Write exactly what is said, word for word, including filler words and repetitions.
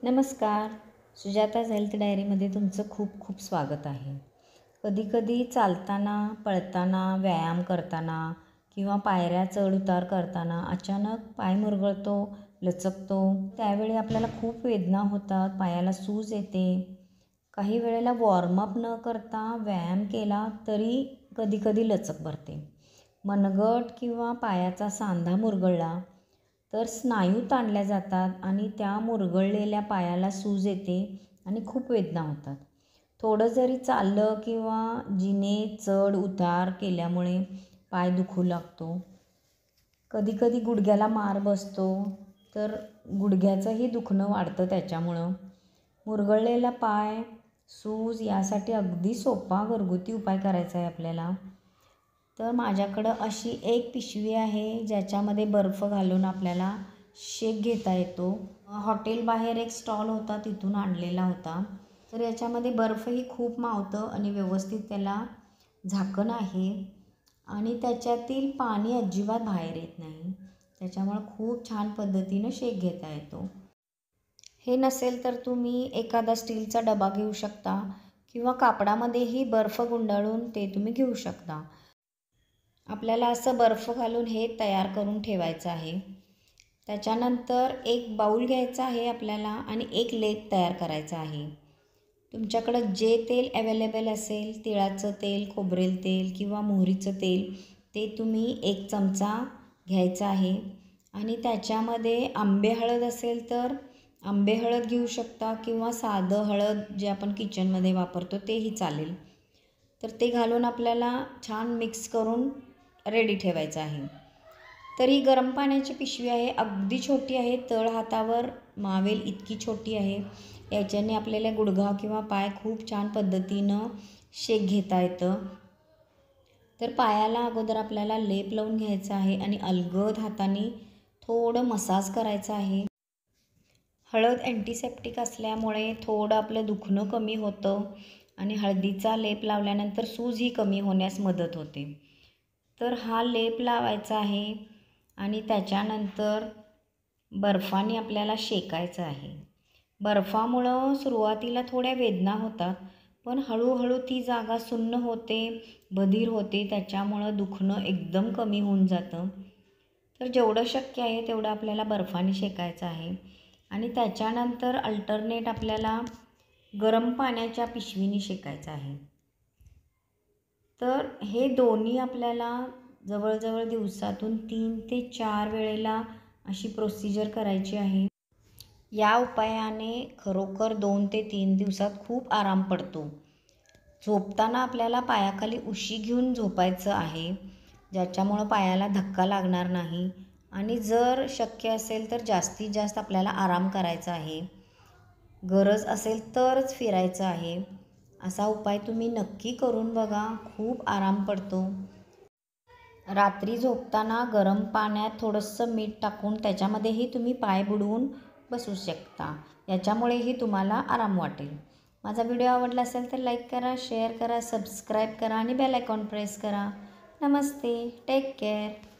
नमस्कार. सुजाताज हेल्थ डायरीमध्ये तुमचं खूप खूप स्वागत आहे. कधीकधी चालताना, पळताना, व्यायाम करताना किंवा पायऱ्या चढ उतार करताना अचानक पाय मुरगळतो, लचकतो. त्यावेळी आपल्याला खूप वेदना होतात, पायाला सूज येते. काही वेळेला वॉर्मअप न करता व्यायाम केला तरी कधीकधी लचक भरते. मनगट किंवा पायाचा सांधा मुरगळला तर स्नायू ताणल्या जातात आणि त्या मुरगळलेल्या पायाला सूज येते आणि खूप वेदना होतात. थोडं जरी चाललं किंवा जिने चढ उतार केल्यामुळे पाय दुखू लागतो. कधीकधी गुडघ्याला मार बसतो तर गुडघ्याचंही दुखणं वाढतं त्याच्यामुळं. मुरगळलेला पाय, सूज यासाठी अगदी सोपा घरगुती उपाय करायचा आहे आपल्याला. तर माझ्याकडं अशी एक पिशवी आहे ज्याच्यामध्ये बर्फ घालून आपल्याला शेक घेता येतो. हॉटेलबाहेर एक स्टॉल होता, तिथून आणलेला होता. तर याच्यामध्ये बर्फही खूप मावतं आणि व्यवस्थित त्याला झाकण आहे आणि त्याच्यातील पाणी अजिबात बाहेर येत नाही. त्याच्यामुळं खूप छान पद्धतीनं शेक घेता येतो. हे नसेल तर तुम्ही एखादा स्टीलचा डबा घेऊ शकता किंवा कापडामध्येही बर्फ गुंडाळून ते तुम्ही घेऊ शकता. आपल्याला असं बर्फ घालून हे तयार करून ठेवायचं आहे. त्याच्यानंतर एक बाऊल घ्यायचा आहे आपल्याला आणि एक लेप तयार करायचा आहे. तुमच्याकडं जे तेल अवेलेबल असेल, तिळाचं तेल, खोबरेल तेल किंवा मोहरीचं तेल, ते तुम्ही एक चमचा घ्यायचं आहे आणि त्याच्यामध्ये आंबे हळद असेल तर आंबे हळद घेऊ शकता किंवा साधं हळद जे आपण किचनमध्ये वापरतो तेही चालेल. तर ते घालून आपल्याला छान मिक्स करून रेडी ठेवायचं आहे. तर ही गरम पाण्याची पिशवी आहे, अगदी छोटी आहे, तळ हातावर मावेल इतकी छोटी आहे. याच्याने आपल्याला गुडघा किंवा पाय खूप छान पद्धतीनं शेक घेता येतं. तर पायाला अगोदर आपल्याला लेप लावून घ्यायचा आहे आणि अलगद हाताने थोडं मसाज करायचं आहे. हळद अँटीसेप्टिक असल्यामुळे थोडं आपलं दुखणं कमी होतं आणि हळदीचा लेप लावल्यानंतर सूजही कमी होण्यास मदत होते. तर हा लेप लावायचा आहे आणि त्याच्यानंतर बर्फाने आपल्याला शेकायचं आहे. बर्फामुळं सुरुवातीला थोड्या वेदना होतात, पण हळूहळू ती जागा सुन्न होते, बधीर होते. त्याच्यामुळं दुखणं एकदम कमी होऊन जातं. तर जेवढं शक्य आहे तेवढं आपल्याला बर्फाने शेकायचं आहे आणि त्याच्यानंतर अल्टरनेट आपल्याला गरम पाण्याच्या पिशवीने शेकायचं आहे. तर हे दोन्ही आपल्याला जवळजवळ दिवसातून तीन ते चार वेळेला अशी प्रोसिजर करायची आहे. या उपायाने खरोखर दोन ते तीन दिवसात खूप आराम पडतो. झोपताना आपल्याला पायाखाली उशी घेऊन झोपायचं आहे, ज्याच्यामुळं पायाला धक्का लागणार नाही आणि जर शक्य असेल तर जास्तीत जास्त आपल्याला आराम करायचा आहे. गरज असेल तरच फिरायचं आहे. असा उपाय तुम्ही नक्की करून बघा, खूप आराम पडतो. रात्री झोपताना गरम पाण्यात थोडंसं मीठ टाकून त्याच्यामध्येही तुम्ही पाय बुडवून बसू शकता. याच्यामुळेही तुम्हाला आराम वाटेल. माझा व्हिडिओ आवडला असेल तर लाईक करा, शेअर करा, सबस्क्राईब करा आणि बेल आयकॉन प्रेस करा. नमस्ते. Take care.